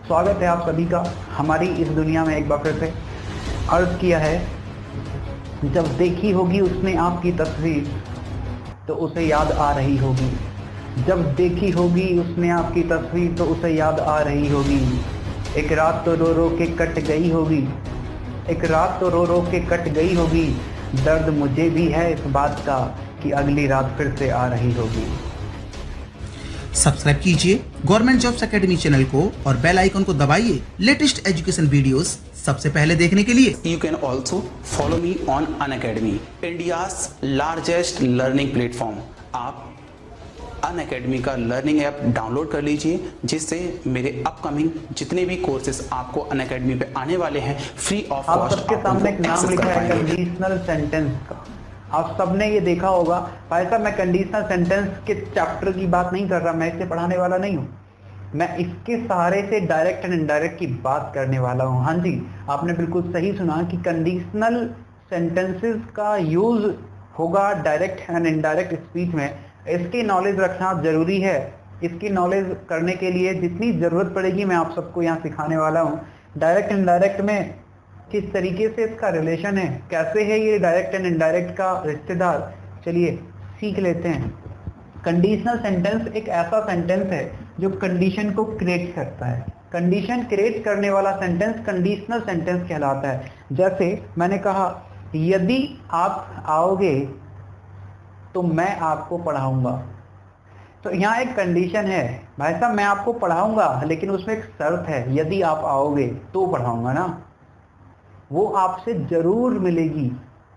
स्वागत है आप सभी का हमारी इस दुनिया में एक बार फिर से। अर्ज किया है, जब देखी होगी उसने आपकी तस्वीर तो उसे याद आ रही होगी। जब देखी होगी उसने आपकी तस्वीर तो उसे याद आ रही होगी। एक रात तो रो रो के कट गई होगी, एक रात तो रो रो के कट गई होगी। दर्द मुझे भी है इस बात का कि अगली रात फिर से आ रही होगी। सब्सक्राइब कीजिए गवर्नमेंट जॉब्स एकेडमी चैनल को और बेल आइकन को दबाइए लेटेस्ट एजुकेशन वीडियोस सबसे पहले देखने के लिए। You can also follow me on Unacademy, India's largest learning platform. आप Unacademy का लर्निंग ऐप डाउनलोड कर लीजिए, जिससे मेरे अपकमिंग जितने भी कोर्सेज आपको Unacademy पे आने वाले हैं फ्री ऑफ आप कॉस्ट सबके सामने एक नाम लिखा है कंडीशनल सेंटेंस का। आप सबने ये देखा होगा। भाई साहब, मैं कंडीशनल सेंटेंस के चैप्टर की बात नहीं कर रहा, मैं इसे पढ़ाने वाला नहीं हूँ। मैं इसके सहारे से डायरेक्ट एंड इनडायरेक्ट की बात करने वाला हूँ। हाँ जी, आपने बिल्कुल सही सुना कि कंडीशनल सेंटेंसेस का यूज होगा डायरेक्ट एंड इनडायरेक्ट स्पीच में। इसकी नॉलेज रखना जरूरी है। इसकी नॉलेज करने के लिए जितनी जरूरत पड़ेगी मैं आप सबको यहाँ सिखाने वाला हूँ। डायरेक्ट एंड इनडायरेक्ट में किस तरीके से इसका रिलेशन है, कैसे है ये डायरेक्ट एंड इनडायरेक्ट का रिश्तेदार, चलिए सीख लेते हैं। कंडीशनल सेंटेंस एक ऐसा सेंटेंस है जो कंडीशन को क्रिएट करता है। कंडीशन क्रिएट करने वाला सेंटेंस कंडीशनल सेंटेंस कहलाता है। जैसे मैंने कहा, यदि आप आओगे तो मैं आपको पढ़ाऊंगा। तो यहाँ एक कंडीशन है, भाई साहब मैं आपको पढ़ाऊंगा, लेकिन उसमें एक शर्त है, यदि आप आओगे तो पढ़ाऊंगा ना, वो आपसे जरूर मिलेगी,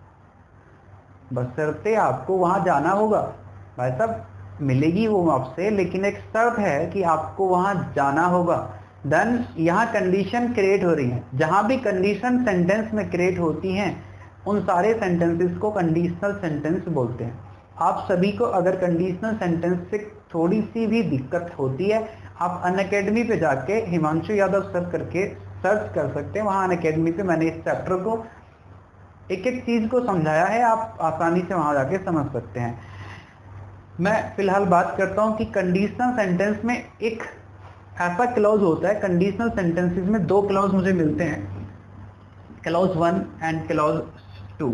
बशर्ते आपको वहां जाना होगा। भाई साहब मिलेगी वो आपसे, लेकिन एक शर्त है कि आपको वहां जाना होगा। देन यहाँ कंडीशन क्रिएट हो रही है। जहां भी कंडीशन सेंटेंस में क्रिएट होती हैं उन सारे सेंटेंसेस को कंडीशनल सेंटेंस बोलते हैं। आप सभी को अगर कंडीशनल सेंटेंस से थोड़ी सी भी दिक्कत होती है, आप अनअकैडमी पे जाके हिमांशु यादव सर करके सर्च कर सकते हैं। वहाँ अनअकैडमी पे मैंने इस चैप्टर को एक एक चीज को समझाया है, आप आसानी से वहां जाके समझ सकते हैं। मैं फिलहाल बात करता हूं कि कंडीशनल सेंटेंस में एक ऐसा क्लॉज होता है। कंडीशनल सेंटेंसेस में दो क्लॉज मुझे मिलते हैं, क्लॉज 1 एंड क्लॉज 2।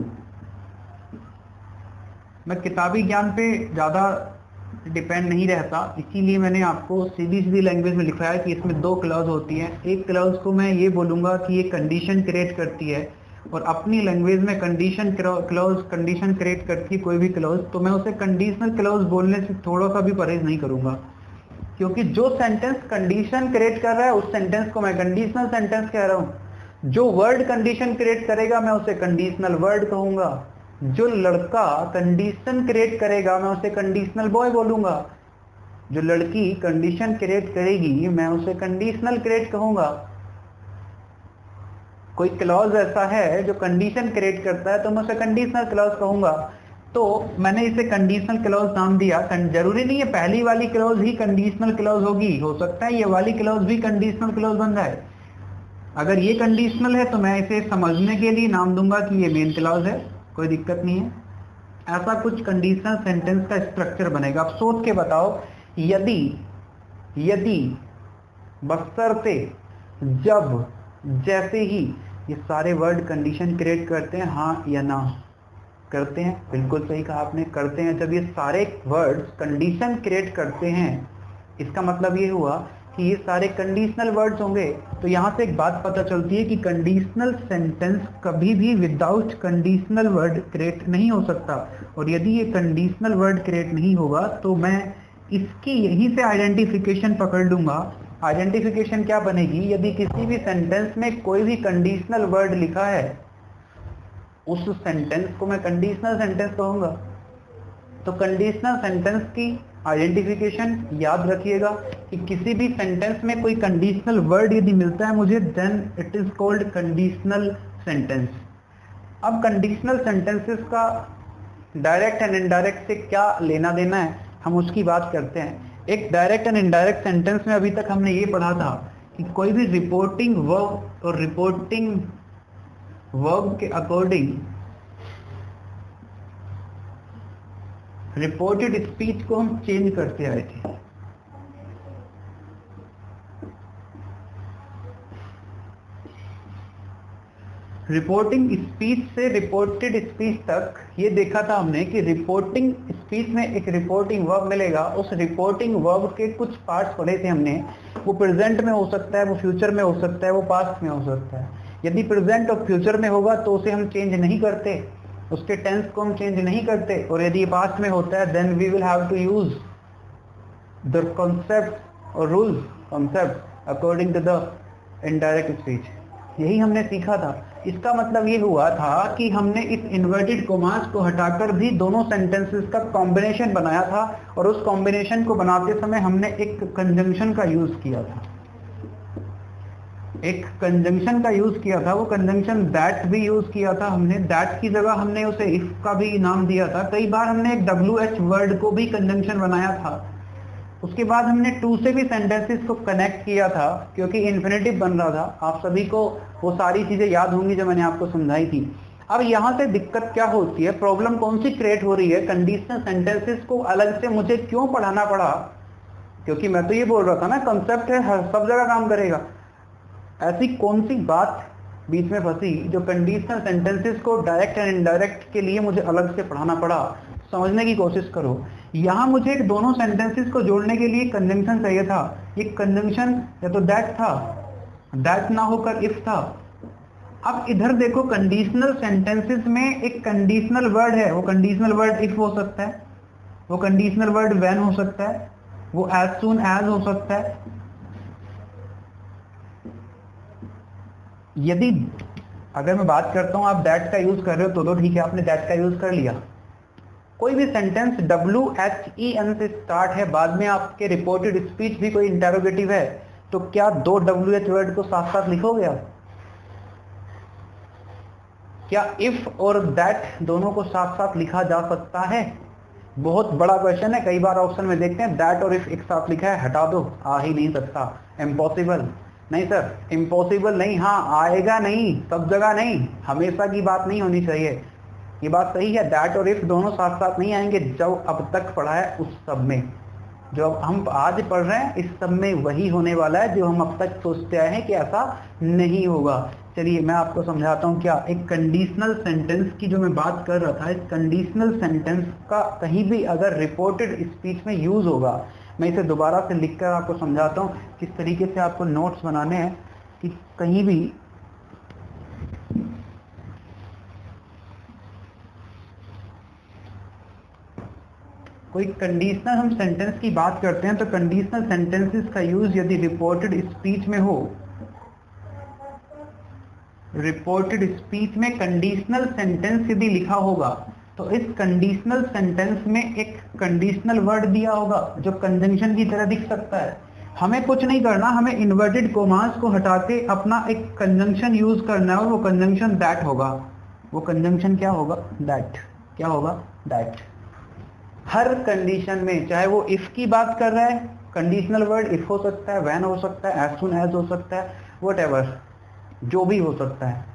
मैं किताबी ज्ञान पे ज्यादा डिपेंड नहीं रहता, इसीलिए मैंने आपको सीधी सीधी लैंग्वेज में लिखा है कि इसमें दो क्लॉज होती हैं। एक क्लॉज को मैं ये बोलूंगा कि ये कंडीशन क्रिएट करती है, और अपनी लैंग्वेज में कंडीशन क्लॉज कंडीशन क्रिएट करती है कोई भी क्लॉज, तो मैं उसे कंडीशनल क्लॉज बोलने से थोड़ा सा भी परहेज नहीं करूंगा, क्योंकि जो सेंटेंस कंडीशन क्रिएट कर रहा है उस सेंटेंस को मैं कंडीशनल सेंटेंस कह रहा हूँ। जो वर्ड कंडीशन क्रिएट करेगा मैं उसे कंडीशनल वर्ड कहूंगा। जो लड़का कंडीशन क्रिएट करेगा मैं उसे कंडीशनल बॉय बोलूंगा। जो लड़की कंडीशन क्रिएट करेगी मैं उसे कंडीशनल क्रिएट कहूंगा। कोई क्लॉज ऐसा है जो कंडीशन क्रिएट करता है तो मैं उसे कंडीशनल क्लॉज कहूंगा। तो मैंने इसे कंडीशनल क्लॉज नाम दिया। जरूरी नहीं है पहली वाली क्लॉज ही कंडीशनल क्लॉज होगी, हो सकता है ये वाली क्लॉज भी कंडीशनल क्लॉज बन जाए। अगर ये कंडीशनल है तो मैं इसे समझने के लिए नाम दूंगा कि ये मेन क्लॉज है, कोई दिक्कत नहीं है। ऐसा कुछ कंडीशनल सेंटेंस का स्ट्रक्चर बनेगा। आप सोच के बताओ, यदि, बशर्ते, जब, जैसे ही, ये सारे वर्ड कंडीशन क्रिएट करते हैं, हाँ या ना? करते हैं, बिल्कुल सही कहा आपने, करते हैं। जब ये सारे वर्ड्स कंडीशन क्रिएट करते हैं, इसका मतलब ये हुआ कि ये सारे कंडीशनल वर्ड्स होंगे। तो यहाँ से एक बात पता चलती है कि कंडीशनल सेंटेंस कभी भी विदाउट कंडीशनल वर्ड क्रिएट नहीं हो सकता। और यदि ये कंडीशनल वर्ड क्रिएट नहीं होगा तो मैं इसकी यहीं से आइडेंटिफिकेशन पकड़ लूंगा। आइडेंटिफिकेशन क्या बनेगी? यदि किसी भी सेंटेंस में कोई भी कंडीशनल वर्ड लिखा है उस सेंटेंस को मैं कंडीशनल सेंटेंस कहूंगा। तो कंडीशनल सेंटेंस की आइडेंटिफिकेशन याद रखिएगा कि किसी भी सेंटेंस में कोई कंडीशनल वर्ड यदि मिलता है मुझे, then it is called conditional sentence. अब कंडीशनल सेंटेंसेस का डायरेक्ट एंड इनडायरेक्ट से क्या लेना देना है, हम उसकी बात करते हैं। एक डायरेक्ट एंड इनडायरेक्ट सेंटेंस में अभी तक हमने ये पढ़ा था कि कोई भी रिपोर्टिंग वर्ब और रिपोर्टिंग वर्ब के अकॉर्डिंग रिपोर्टेड स्पीच को हम चेंज करते आए थे। रिपोर्टिंग स्पीच से रिपोर्टेड स्पीच तक ये देखा था हमने कि रिपोर्टिंग स्पीच में एक रिपोर्टिंग वर्ब मिलेगा। उस रिपोर्टिंग वर्ब के कुछ पार्ट्स पढ़े थे हमने, वो प्रेजेंट में हो सकता है, वो फ्यूचर में हो सकता है, वो पास्ट में हो सकता है। यदि प्रेजेंट और फ्यूचर में होगा तो उसे हम चेंज नहीं करते, उसके टेंस को हम चेंज नहीं करते। और यदि पास्ट में होता है then we will have to use the concept और rules concept according to the indirect speech. यही हमने सीखा था। इसका मतलब ये हुआ था कि हमने इस इन्वर्टेड कोमास को हटाकर भी दोनों सेंटेंसेस का कॉम्बिनेशन बनाया था, और उस कॉम्बिनेशन को बनाते समय हमने एक कंजंक्शन का यूज किया था। एक कंजंक्शन का यूज किया था, वो कंजंक्शन दैट भी यूज किया था हमने। दैट की जगह हमने उसे इफ का भी नाम दिया था। कई बार हमने एक WH वर्ड को भी कंजंक्शन बनाया था। उसके बाद हमने टू से भी सेंटेंसेस को कनेक्ट किया था क्योंकि इन्फिनेटिव बन रहा था। आप सभी को वो सारी चीजें याद होंगी जो मैंने आपको समझाई थी। अब यहाँ से दिक्कत क्या होती है, प्रॉब्लम कौन सी क्रिएट हो रही है, कंडीशनल सेंटेंसेस को अलग से मुझे क्यों पढ़ाना पड़ा? क्योंकि मैं तो ये बोल रहा था ना, कंसेप्ट है, हर सब जगह काम करेगा। ऐसी कौन सी बात बीच में फंसी जो कंडीशनल सेंटेंसेस को डायरेक्ट एंड इनडायरेक्ट के लिए मुझे अलग से पढ़ाना पड़ा? समझने की कोशिश करो। यहाँ मुझे दोनों सेंटेंसेस को जोड़ने के लिए कंजंक्शन चाहिए था। ये कंजंक्शन या तो दैट था, दैट ना होकर इफ था। अब इधर देखो, कंडीशनल सेंटेंसेस में एक कंडीशनल वर्ड है। वो कंडीशनल वर्ड इफ हो सकता है, वो कंडीशनल वर्ड व्हेन हो सकता है, वो एज सून एज हो सकता है। यदि अगर मैं बात करता हूं आप दैट का यूज कर रहे हो तो ठीक है, आपने दैट का यूज कर लिया। कोई भी सेंटेंस WHEN से स्टार्ट है, बाद में आपके रिपोर्टेड स्पीच भी कोई इंटेरोगेटिव है, तो क्या दो WH वर्ड को साथ साथ लिखोगे आप? क्या इफ और दैट दोनों को साथ साथ लिखा जा सकता है? बहुत बड़ा क्वेश्चन है। कई बार ऑप्शन में देखते हैं दैट और इफ एक साथ लिखा है, हटा दो, आ ही नहीं सकता, इम्पॉसिबल। नहीं सर, इम्पॉसिबल नहीं, हाँ आएगा नहीं, सब जगह नहीं, हमेशा की बात नहीं होनी चाहिए। ये बात सही है, दैट और इफ दोनों साथ साथ नहीं आएंगे। जो अब तक पढ़ा है उस सब में, जो हम आज पढ़ रहे हैं इस सब में वही होने वाला है जो हम अब तक सोचते आए हैं कि ऐसा नहीं होगा। चलिए मैं आपको समझाता हूँ। क्या एक कंडीशनल सेंटेंस की जो मैं बात कर रहा था, इस कंडीशनल सेंटेंस का कहीं भी अगर रिपोर्टेड स्पीच में यूज होगा, मैं इसे दोबारा से लिखकर आपको समझाता हूँ किस तरीके से आपको नोट्स बनाने हैं कि कहीं भी कोई कंडीशनल हम सेंटेंस की बात करते हैं तो कंडीशनल सेंटेंसेस का यूज यदि रिपोर्टेड स्पीच में हो, रिपोर्टेड स्पीच में कंडीशनल सेंटेंस यदि लिखा होगा तो इस कंडीशनल सेंटेंस में एक कंडीशनल वर्ड दिया होगा जो कंजंक्शन की तरह दिख सकता है। हमें कुछ नहीं करना, हमें इन्वर्टेड कोमास को हटा के अपना एक कंजंक्शन यूज करना है, और वो कंजंक्शन दैट होगा। वो कंजंक्शन क्या होगा? दैट। क्या होगा? दैट। हर कंडीशन में, चाहे वो इफ की बात कर रहा है, कंडीशनल वर्ड इफ हो सकता है, व्हेन हो सकता है, एज सून एज हो सकता है, व्हाटएवर, जो भी हो सकता है,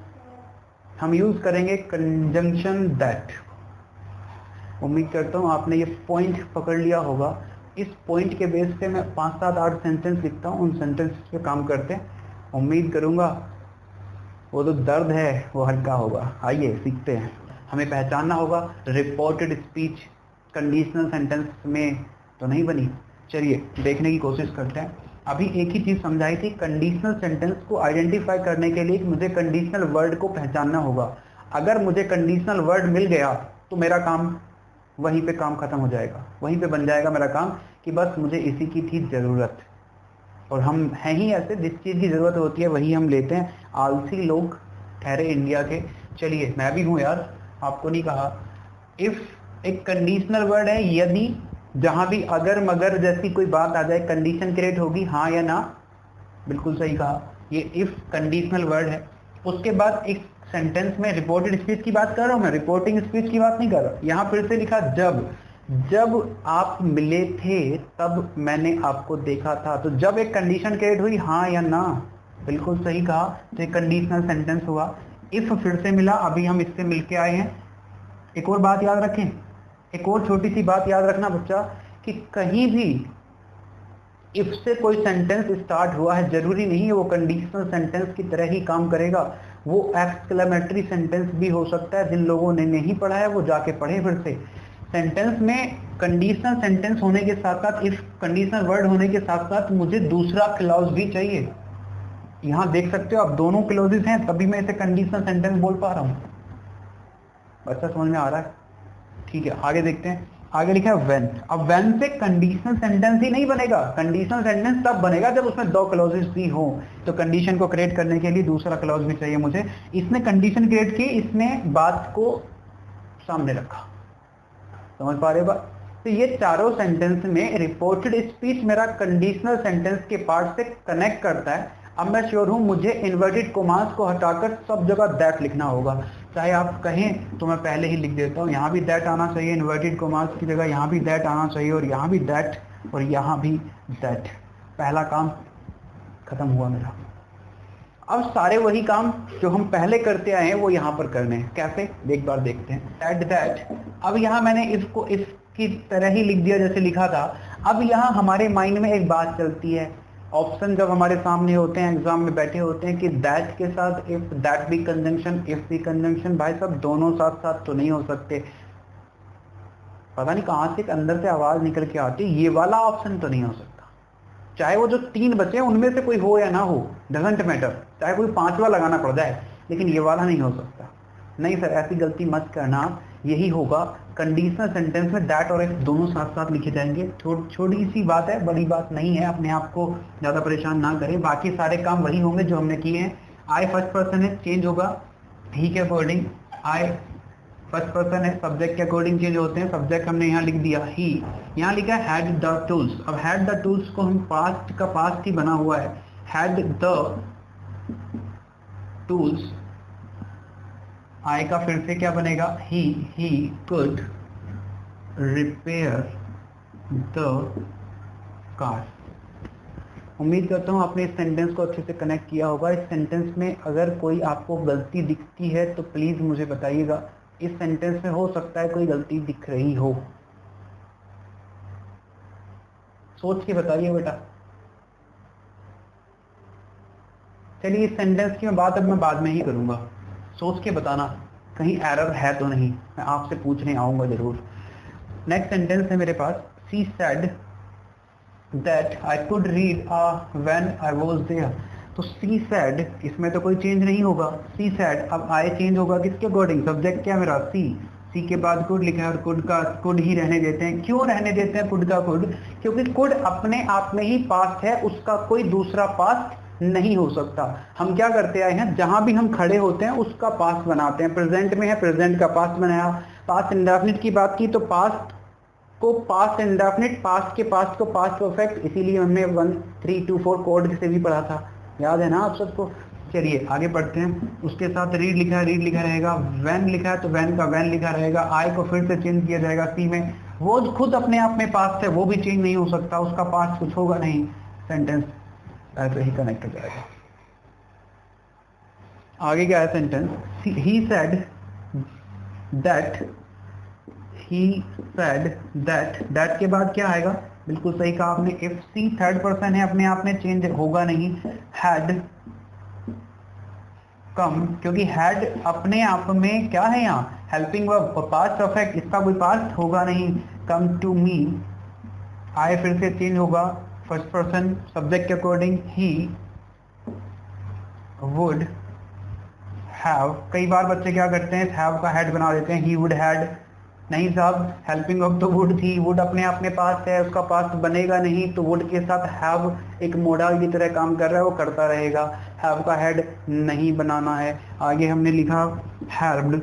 हम यूज करेंगे कंजंक्शन दैट। उम्मीद करता हूं आपने ये पॉइंट पकड़ लिया होगा। इस पॉइंट के बेस पे मैं 5, 7, 8 सेंटेंस लिखता हूं, उन सेंटेंस पे काम करते हैं। उम्मीद करूंगा वो जो दर्द है वो हल्का होगा। आइए सीखते हैं। हमें पहचानना होगा रिपोर्टेड स्पीच कंडीशनल सेंटेंस में तो नहीं बनी। चलिए देखने की कोशिश करते हैं। अभी एक ही चीज समझाई थी, कंडीशनल सेंटेंस को आइडेंटिफाई करने के लिए मुझे कंडीशनल वर्ड को पहचानना होगा। अगर मुझे कंडीशनल वर्ड मिल गया तो मेरा काम वहीं पे काम खत्म हो जाएगा, वहीं पे बन जाएगा मेरा काम कि बस मुझे इसी की थी जरूरत। और हम हैं ही ऐसे, जिस चीज की जरूरत होती है वही हम लेते हैं। आलसी लोग ठहरे इंडिया के। चलिए मैं भी हूँ यार, आपको नहीं कहा। इफ एक कंडीशनल वर्ड है, यदि जहां भी अगर मगर जैसी कोई बात आ जाए कंडीशन क्रिएट होगी, हाँ या ना। बिल्कुल सही कहा, ये इफ कंडीशनल वर्ड है। उसके बाद एक सेंटेंस में रिपोर्टेड स्पीच की बात कर रहा हूं मैं, रिपोर्टिंग स्पीच की बात नहीं कर रहा। यहां फिर से लिखा जब आप मिले थे तब मैंने आपको देखा था। तो जब एक कंडीशन क्रिएट हुई, हाँ या ना। बिल्कुल सही कहा, तो एक कंडीशनल सेंटेंस हुआ। इफ फिर से मिला, अभी हम इससे मिलके आए हैं। एक और बात याद रखें, एक और छोटी सी बात याद रखना बच्चा, कि कहीं भी इफ से कोई सेंटेंस स्टार्ट हुआ है, जरूरी नहीं है वो कंडीशनल सेंटेंस की तरह ही काम करेगा। वो एक्सक्लेमेटरी सेंटेंस भी हो सकता है। जिन लोगों ने नहीं पढ़ा है वो जाके पढ़े फिर से। सेंटेंस में कंडीशनल सेंटेंस होने के साथ साथ, इफ कंडीशनल वर्ड होने के साथ साथ मुझे दूसरा क्लॉज भी चाहिए। यहाँ देख सकते हो आप दोनों क्लॉजेस हैं, तभी मैं इसे कंडीशनल सेंटेंस बोल पा रहा हूँ। अच्छा समझ में आ रहा है? ठीक है, आगे देखते हैं। आगे लिखा है व्हेन। अब व्हेन से कंडीशनल सेंटेंस ही नहीं बनेगा, कंडीशनल सेंटेंस तब बनेगा जब उसमें दो क्लॉजेस भी हो। तो कंडीशन को क्रिएट करने के लिए दूसरा क्लॉज भी चाहिए मुझे। इसने कंडीशन क्रिएट की, इसने बात को सामने रखा। समझ पा रहे बात? तो ये चारों सेंटेंस में रिपोर्टेड स्पीच मेरा कंडीशनल सेंटेंस के पार्ट से कनेक्ट करता है। अब मैं श्योर हूं मुझे इन्वर्टेड कोमास को हटाकर सब जगह दैट लिखना होगा। चाहे आप कहें तो मैं पहले ही लिख देता हूं, यहाँ भी दैट आना चाहिए, इन्वर्टेड कोमास की जगह यहाँ भी दैट आना चाहिए, और यहाँ भी दैट, और यहाँ भी दैट। पहला काम खत्म हुआ मेरा। अब सारे वही काम जो हम पहले करते आए हैं वो यहाँ पर करने हैं। कैसे? एक बार देखते हैं। दैट। अब यहाँ मैंने इसको इसकी तरह ही लिख दिया जैसे लिखा था। अब यहाँ हमारे माइंड में एक बात चलती है, ऑप्शन जब हमारे सामने होते हैं, एग्जाम में बैठे होते हैं कि दैट के साथ इफ, दैट भी कंजंक्शन, इफ भी कंजंक्शन। भाई साहब दोनों साथ साथ तो नहीं हो सकते। पता नहीं कहां से अंदर से आवाज निकल के आती, ये वाला ऑप्शन तो नहीं हो सकता। चाहे वो जो 3 बचे उनमें से कोई हो या ना हो, डजंट मैटर, चाहे कोई 5वां लगाना पड़ जाए, लेकिन ये वाला नहीं हो सकता। नहीं सर, ऐसी गलती मत करना। यही होगा, कंडीशनल सेंटेंस में दैट और इफ दोनों साथ साथ लिखे जाएंगे। छोटी सी बात है, बड़ी बात नहीं है, अपने आप को ज्यादा परेशान ना करें। बाकी सारे काम वही होंगे जो हमने किए हैं। आई फर्स्ट पर्सन है, चेंज होगा ही के अकॉर्डिंग। आई फर्स्ट पर्सन है, सब्जेक्ट के अकॉर्डिंग चेंज होते हैं। सब्जेक्ट हमने यहाँ लिख दिया ही, यहाँ लिखा है हैड द टूल्स। अब हैड द टूल्स को हम पास्ट का पास्ट ही बना हुआ है, हैड द टूल्स। आई का फिर से क्या बनेगा? He could repair the car. उम्मीद करता हूँ आपने इस सेंटेंस को अच्छे से कनेक्ट किया होगा। इस सेंटेंस में अगर कोई आपको गलती दिखती है तो प्लीज मुझे बताइएगा। इस सेंटेंस में हो सकता है कोई गलती दिख रही हो, सोच के बताइए बेटा। चलिए इस सेंटेंस की बात अब मैं बाद में ही करूंगा, सोच के बताना कहीं एरर है तो नहीं, मैं आपसे पूछने आऊंगा जरूर। नेक्स्ट सेंटेंस है मेरे पास, she said that I could read when I was there. तो शी सेड, इसमें तो कोई चेंज नहीं होगा। शी सेड, अब आई चेंज होगा किसके अकॉर्डिंग? सब्जेक्ट क्या मेरा? सी के बाद कुड लिखा है, और कुड का कुड ही रहने देते हैं। क्यों रहने देते हैं कुड का कुड? क्योंकि कुड अपने आप में ही पास्ट है, उसका कोई दूसरा पास्ट नहीं हो सकता। हम क्या करते आए हैं, जहां भी हम खड़े होते हैं उसका पास्ट बनाते हैं। प्रेजेंट में है, प्रेजेंट का पास्ट बनाया। पास्ट इंडेफिनिट की बात की तो पास्ट को पास्ट इंडेफिनिट, पास्ट के पास्ट को पास्ट परफेक्ट, इसीलिए हमने 1 3 2 4 कोड से भी पढ़ा था, याद है ना आप सबको। चलिए आगे बढ़ते हैं। उसके साथ रीड लिखा है, रीड लिखा रहेगा। व्हेन लिखा है तो व्हेन का व्हेन लिखा रहेगा। आई को फिर से चेंज किया जाएगा सी में। वो खुद अपने आप में पास्ट है, वो भी चेंज नहीं हो सकता, उसका पास्ट कुछ होगा नहीं। सेंटेंस ऐसे ही कनेक्ट हो जाएगा। आगे क्या है sentence? He said that, he said that. That के बाद क्या आएगा? बिल्कुल सही कहा आपने, इफ सी थर्ड पर्सन है, अपने आप में चेंज होगा नहीं। हैड कम, क्योंकि हैड अपने आप में क्या है यहाँ? हेल्पिंग वर्ब और पास्ट परफेक्ट, इसका कोई पास्ट होगा नहीं। कम टू मी, आई फिर से चेंज होगा फर्स्ट पर्सन सब्जेक्ट के अकॉर्डिंग। ही वुड हैव, कई बार बच्चे क्या करते हैं, हैव का हैड बना देते हैं, ही वुड हैड। नहीं साहब, हेल्पिंग वर्ब तो वुड थी, वुड अपने आप में पास्ट है, उसका पास्ट बनेगा नहीं, तो वुड के साथ हैव एक मोडाल की तरह काम कर रहा है, वो करता रहेगा। हैव का हेड नहीं बनाना है। आगे हमने लिखा हेल्प्ड,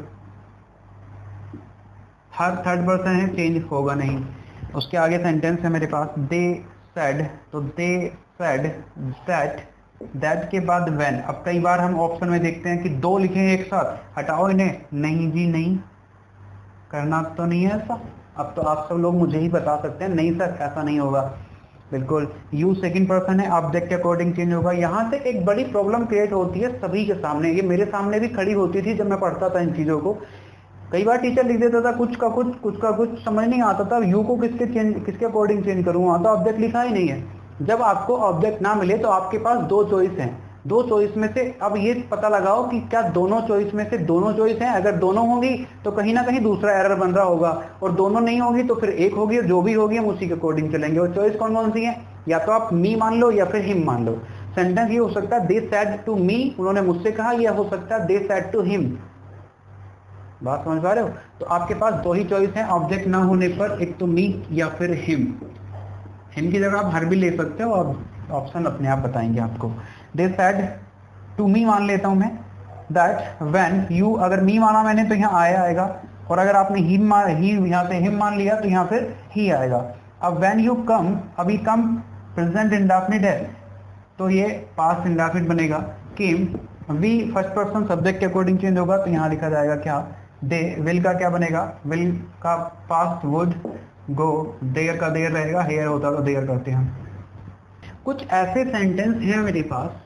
हर थर्ड पर्सन है, चेंज होगा नहीं। उसके आगे सेंटेंस है मेरे पास, दे सेड, तो दे सेड दैट, दैट के बाद व्हेन। अब कई बार हम ऑप्शन में देखते हैं कि 2 लिखे हैं एक साथ, हटाओ इन्हें। नहीं जी नहीं, करना तो नहीं है ऐसा। अब तो आप सब लोग मुझे ही बता सकते हैं, नहीं सर ऐसा नहीं होगा। बिल्कुल, यू सेकंड पर्सन है, ऑब्जेक्ट के अकॉर्डिंग चेंज होगा। यहाँ से एक बड़ी प्रॉब्लम क्रिएट होती है सभी के सामने, ये मेरे सामने भी खड़ी होती थी जब मैं पढ़ता था इन चीज़ों को। कई बार टीचर लिख देता था कुछ का कुछ, कुछ का कुछ, समझ नहीं आता था यू को किसके अकॉर्डिंग चेंज करूँ, वहाँ तो ऑब्जेक्ट लिखा ही नहीं है। जब आपको ऑब्जेक्ट ना मिले तो आपके पास 2 चॉइस हैं, दो चॉइस में से अब ये पता लगाओ कि क्या दोनों चॉइस में से दोनों चॉइस हैं। अगर दोनों होंगी तो कहीं ना कहीं दूसरा एरर बन रहा होगा, और दोनों नहीं होगी तो फिर एक होगी, और जो भी होगी हम उसी के अकॉर्डिंग चलेंगे। और चॉइस कौन कौन सी है, या तो आप मी मान लो या फिर हिम मान लो। सेंटेंस ये हो सकता है दे सेड टू मी, उन्होंने मुझसे कहा, या हो सकता है दे सेड टू हिम। बात समझ पा रहे हो? तो आपके पास दो ही चॉइस है ऑब्जेक्ट ना होने पर, एक तो मी या फिर हिम। हिम की जगह आप हर भी ले सकते हो, और ऑप्शन अपने आप बताएंगे आपको। दे सेड टू मी मान लेता हूं मैं, दैट व्हेन यू, अगर मी माना मैंने तो यहाँ आया आएगा, और अगर आपने ही यहाँ से हिम मान लिया तो यहाँ फिर ही आएगा। अब व्हेन यू कम, अभी कम प्रेजेंट इंडेफिनिट है तो ये पास्ट इंडेफिनिट बनेगा। Came, we first person subject के अकॉर्डिंग चेंज होगा, तो यहाँ लिखा जाएगा क्या, दे। विल का क्या बनेगा, विल का पास्ट वुड गो, देयर का देयर रहेगा, हेयर होता तो देयर करते हैं। कुछ ऐसे सेंटेंस हैं मेरे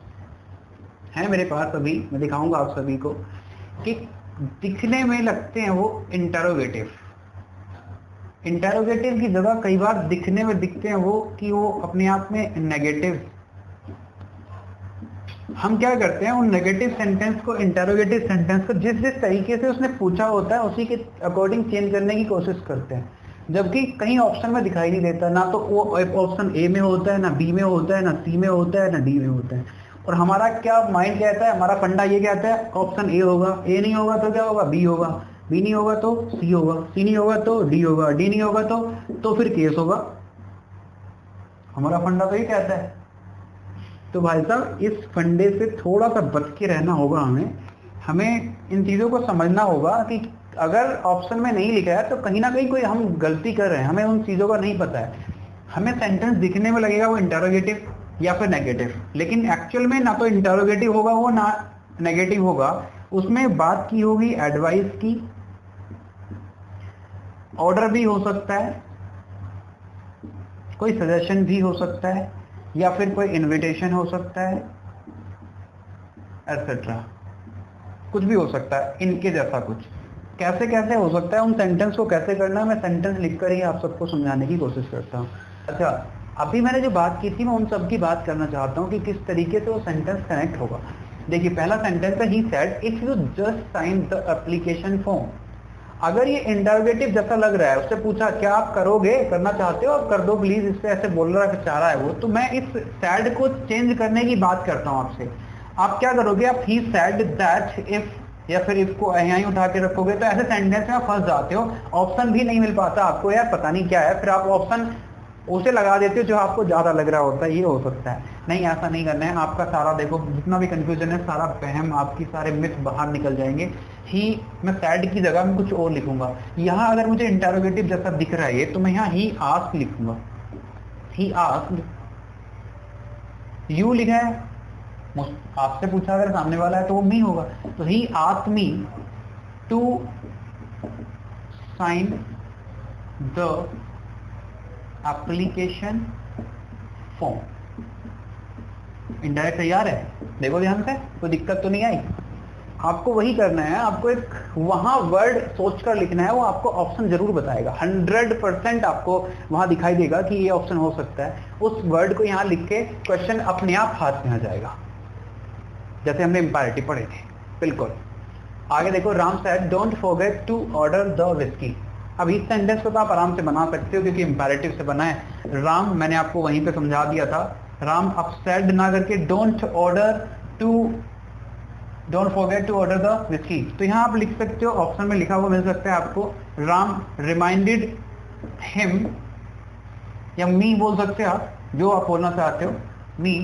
पास अभी मैं दिखाऊंगा आप सभी को, कि दिखने में लगते हैं वो इंटरोगेटिव की जगह कई बार दिखने में दिखते हैं वो कि वो अपने आप में नेगेटिव। हम क्या करते हैं, उन नेगेटिव सेंटेंस को, इंटरोगेटिव सेंटेंस को जिस तरीके से उसने पूछा होता है उसी के अकॉर्डिंग चेंज करने की कोशिश करते हैं, जबकि कहीं ऑप्शन में दिखाई नहीं देता। ना तो वो ऑप्शन ए में होता है, ना बी में होता है, ना सी में होता है, ना डी में होता है। और हमारा क्या माइंड कहता है, हमारा फंडा ये कहता है ऑप्शन ए होगा, ए नहीं होगा तो क्या होगा, बी होगा, बी नहीं होगा तो सी होगा, सी नहीं होगा तो डी होगा, डी नहीं होगा तो फिर केस होगा। हमारा फंडा तो ये कहता है। तो भाई साहब इस फंडे से थोड़ा सा बच के रहना होगा हमें इन चीज़ों को समझना होगा कि अगर ऑप्शन में नहीं लिखा है तो कहीं ना कहीं कोई हम गलती कर रहे हैं, हमें उन चीज़ों का नहीं पता है। हमें सेंटेंस दिखने में लगेगा वो इंटरोगेटिव या फिर नेगेटिव, लेकिन एक्चुअल में ना तो इंटरोगेटिव होगा वो, ना नेगेटिव होगा। उसमें बात की होगी एडवाइस की, ऑर्डर भी हो सकता है, कोई सजेशन भी हो सकता है, या फिर कोई इनविटेशन हो सकता है, एटसेट्रा, कुछ भी हो सकता है इनके जैसा कुछ। कैसे कैसे हो सकता है, उन सेंटेंस को कैसे करना है, मैं सेंटेंस लिखकर ही आप सबको समझाने की कोशिश करता हूँ। अच्छा, अभी मैंने जो बात की थी मैं उन सब की बात करना चाहता हूँ कि किस तरीके से वो सेंटेंस कनेक्ट होगा। देखिए पहला सेंटेंस है, he said if you just sign the application form. अगर ये इंटरोगेटिव जैसा लग रहा है, उससे पूछा क्या आप करोगे, करना चाहते हो, आप कर दो प्लीज, इससे ऐसे बोल रहा चाह रहा है वो, तो मैं इस सैड को चेंज करने की बात करता हूँ आपसे। आप क्या करोगे, आप ही सेड दैट इफ, या फिर इफ को यहाँ ही उठा के रखोगे तो ऐसे सेंटेंस में फंस जाते हो, ऑप्शन भी नहीं मिल पाता आपको, यार पता नहीं क्या है, फिर आप ऑप्शन उसे लगा देते हो जो आपको ज्यादा लग रहा होता है। ये हो सकता है, नहीं ऐसा नहीं करना है। आपका सारा देखो जितना भी कंफ्यूजन है, सारा वहम, आपकी सारे मिथ बाहर निकल जाएंगे। ही, मैं सैड की जगह में कुछ और लिखूंगा। यहाँ अगर मुझे इंटरोगेटिव जैसा दिख रहा है तो मैं यहाँ ही आस्क लिखूंगा, ही आस्क्ड। यू लिखा है, आपसे पूछा अगर सामने वाला है तो वो मी होगा, तो he asked me to sign the application form. Indirect तैयार है, देखो ध्यान से, कोई दिक्कत तो नहीं आई। आपको वही करना है, आपको एक वहां वर्ड सोचकर लिखना है, वो आपको ऑप्शन जरूर बताएगा, 100% आपको वहां दिखाई देगा कि ये ऑप्शन हो सकता है। उस वर्ड को यहाँ लिख के क्वेश्चन अपने आप हाथ में आ जाएगा, जैसे हमने इंपैरेटिव पढ़े थे। बिल्कुल आगे देखो, Ram said don't forget to order the whisky. अब इस सेंटेंस को तो आप आराम से बना सकते हो क्योंकि इंपैरेटिव से बना है। राम मैंने आपको वहीं पे समझा दिया था, राम अब सेड ना करके don't forget to order the whisky. तो यहाँ आप लिख सकते हो, ऑप्शन में लिखा हुआ मिल सकता है आपको, राम रिमाइंडेड हिम, या मी बोल सकते हो आप, जो आप बोलना चाहते हो। मी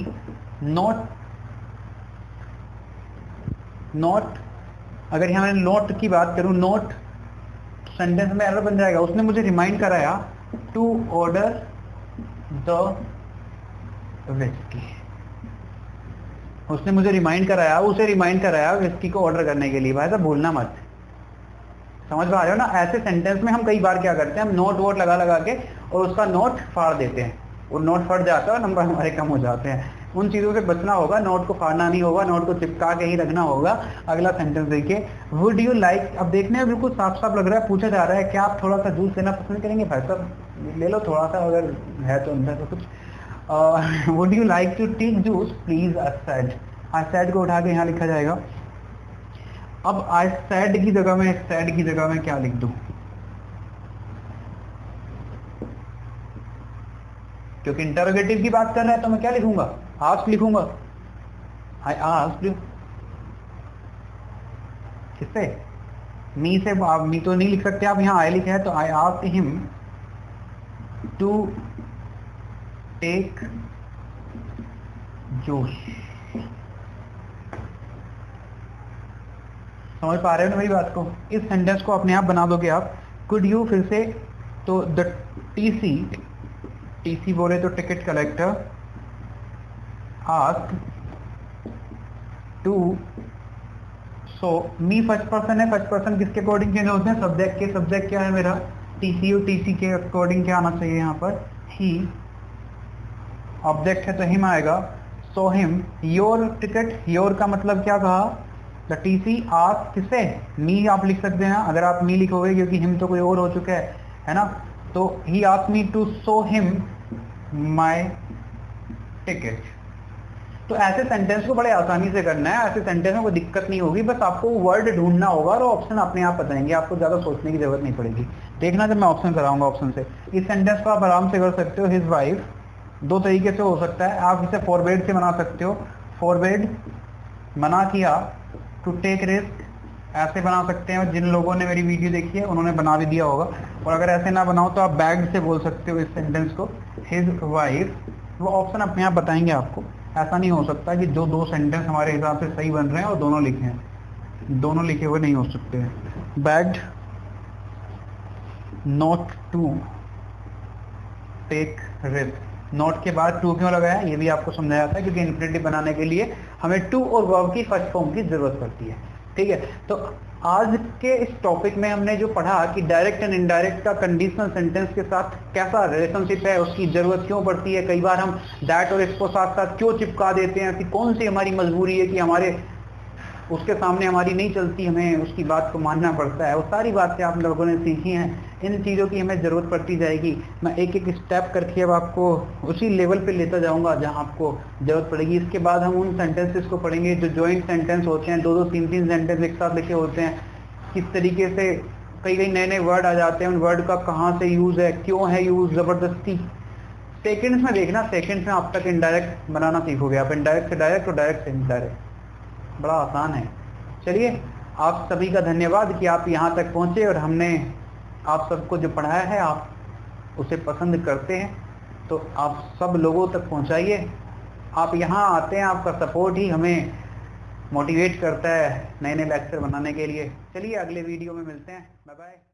नॉट, अगर यहाँ मैं नोट की बात करूं, नोट सेंटेंस में एरर बन जाएगा। उसने मुझे रिमाइंड कराया टू ऑर्डर द विस्की, उसने मुझे रिमाइंड कराया, उसे रिमाइंड कराया विस्की को ऑर्डर करने के लिए। भाई साहब भूलना मत, समझ पा रहे हो ना। ऐसे सेंटेंस में हम कई बार क्या करते हैं, हम नोट वोट लगा के और उसका नोट फाड़ देते हैं, वो नोट फट जाता है, नंबर हमारे कम हो जाते हैं। उन चीजों से बचना होगा, नोट को फाड़ना नहीं होगा, नोट को चिपका के ही रखना होगा। अगला सेंटेंस देखिए, वुड यू लाइक, अब देखने में बिल्कुल साफ साफ लग रहा है, पूछा जा रहा है क्या आप थोड़ा सा जूस लेना पसंद करेंगे। भाई साहब ले लो थोड़ा सा, अगर है तो अंदर तो कुछ। Would you like to take juice please, said IIFT को उठा के यहाँ लिखा जाएगा। अब IIFT की जगह में SET की जगह में क्या लिख दूं, क्योंकि इंटरोगेटिव की बात कर रहा है तो मैं क्या लिखूंगा, आस्क लिखूंगा। आई आस्क्ड, किससे, मी से, आप मी तो नहीं लिख सकते आप, यहाँ आई लिखा है तो I asked him to take juice. समझ पा रहे हो ना मेरी बात को? इस सेंटेंस को अपने आप बना दोगे आप। कुड यू, फिर से, तो द टीसी बोले तो ticket collector ask to, so me first person है, फर्स्ट पर्सन किसके अकॉर्डिंग चेंज होते हैं, सब्जेक्ट के, सब्जेक्ट क्या है मेरा टीसीयू, टीसी के अकॉर्डिंग क्या आना चाहिए यहाँ पर, ही, ऑब्जेक्ट है तो हिम आएगा, so him your ticket, your का मतलब क्या कहा, द टीसी आस्क किससे, मी आप लिख सकते हैं अगर आप मी लिखोगे, क्योंकि हिम तो कोई और हो चुका है ना, तो he ask me to show him my ticket. तो ऐसे सेंटेंस को बड़े आसानी से करना है, ऐसे सेंटेंस में कोई दिक्कत नहीं होगी, बस आपको वर्ड ढूंढना होगा और ऑप्शन अपने आप बताएंगे, आपको ज्यादा सोचने की जरूरत नहीं पड़ेगी। देखना जब मैं ऑप्शन कराऊंगा, ऑप्शन से इस सेंटेंस को आप आराम से कर सकते हो। हिज वाइफ, दो तरीके से हो सकता है, आप इसे फॉरवर्ड से बना सकते हो, फॉरवर्ड मना किया, टू टेक रिस्क ऐसे बना सकते हैं, जिन लोगों ने मेरी वीडियो देखी है उन्होंने बना भी दिया होगा, और अगर ऐसे ना बनाओ तो आप बैग्ड से बोल सकते हो इस सेंटेंस को, हिज वाइफ। वो ऑप्शन अपने आप बताएंगे आपको। ऐसा नहीं हो सकता कि जो दो सेंटेंस हमारे हिसाब से सही बन रहे हैं और दोनों लिखे हैं, दोनों लिखे हुए नहीं हो सकते हैं। Begged not to take risk, not के बाद टू क्यों लगाया ये भी आपको समझाया था, क्योंकि इन्फिनिटिव बनाने के लिए हमें टू और वर्ब की फर्स्ट फॉर्म की जरूरत पड़ती है। ठीक है, तो आज के इस टॉपिक में हमने जो पढ़ा कि डायरेक्ट एंड इनडायरेक्ट का कंडीशनल सेंटेंस के साथ कैसा रिलेशनशिप है, उसकी जरूरत क्यों पड़ती है, कई बार हम दैट और इसको साथ साथ क्यों चिपका देते हैं, कि कौन सी हमारी मजबूरी है कि हमारे उसके सामने हमारी नहीं चलती, हमें उसकी बात को मानना पड़ता है। वो सारी बातें आप लोगों ने सीखी हैं, इन चीज़ों की हमें ज़रूरत पड़ती जाएगी। मैं एक एक स्टेप करके अब आपको उसी लेवल पे लेता जाऊंगा जहां आपको ज़रूरत पड़ेगी। इसके बाद हम उन सेंटेंसेस को पढ़ेंगे जो जॉइंट सेंटेंस होते हैं, दो दो तीन तीन सेंटेंस एक साथ लिखे होते हैं, किस तरीके से कई कई नए नए वर्ड आ जाते हैं, उन वर्ड का कहाँ से यूज़ है, क्यों है यूज़, ज़बरदस्ती। सेकेंड्स में देखना, सेकेंड्स में आप तक इनडायरेक्ट बनाना सीखोगे आप, इनडायरेक्ट से डायरेक्ट और डायरेक्ट से इनडायरेक्ट, बड़ा आसान है। चलिए, आप सभी का धन्यवाद कि आप यहाँ तक पहुँचे और हमने आप सबको जो पढ़ाया है आप उसे पसंद करते हैं, तो आप सब लोगों तक पहुँचाइए। आप यहाँ आते हैं, आपका सपोर्ट ही हमें मोटिवेट करता है नए नए लेक्चर बनाने के लिए। चलिए अगले वीडियो में मिलते हैं, बाय बाय।